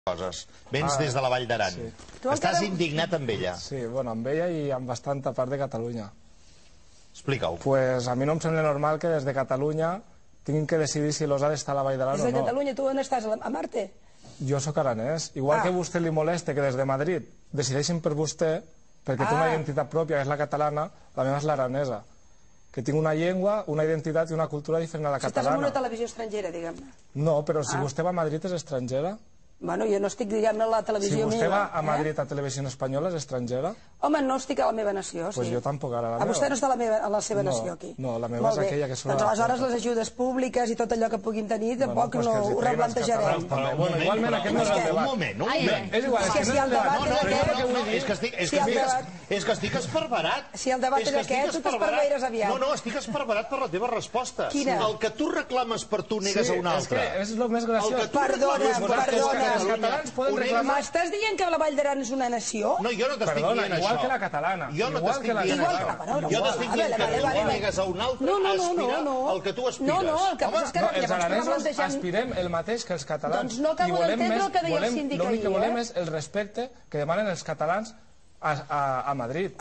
coses. Vens des de la Vall d'Aran. Estàs indignat amb ella. Sí, bueno, amb ella i amb bastanta part de Catalunya. Explica-ho. Pues a mi no em sembla normal que des de Catalunya tinguin que decidir si l'OSA està a la Vall d'Aran o no. Des de Catalunya, tu on estàs? A Marte? Jo sóc aranès. Igual que a vostè li molesta que des de Madrid decideixin per vostè, perquè té una identitat pròpia, que és la catalana, la meva és l'aranesa. Que tinc una llengua, una identitat i una cultura diferent a la catalana. Si estàs en una televisió estrangera, diguem-ne. No, però si vostè va a Madrid és estrangera. Bueno, jo no estic, diguem-ne, a la televisió meva. Si vostè va a Madrid a Televisió Espanyola és estrangera? Home, no estic a la meva nació, sí. Pues jo tampoc ara a la meva. Vostè no està a la seva nació, aquí? No, la meva és aquella que surt a la... Doncs aleshores les ajudes públiques i tot allò que puguin tenir tampoc no ho replantejarem. Bueno, igualment aquest no és el debat. Un moment. És igual, és que si el debat és aquest... És que estic esperberat. Si el debat és aquest, tu t'esperveires aviat. No, estic esperberat per la teva resposta. Quina? El que tu reclames per tu negues a un altre. És el més graciós. Perdona. M'estàs dient que la Vall d'Aran és una nació? No, jo no t'estic dient això. Igual que la catalana. Jo no t'estic dient això. Jo t'estic dient que tu negues a un altre a aspirar al que tu aspires. No, el que passa és que els aranesos aspirem el mateix que els catalans. Doncs no acabo d'entendre el que deia el síndic ahir. L'únic que volem és el respecte que demanen els catalans a Madrid.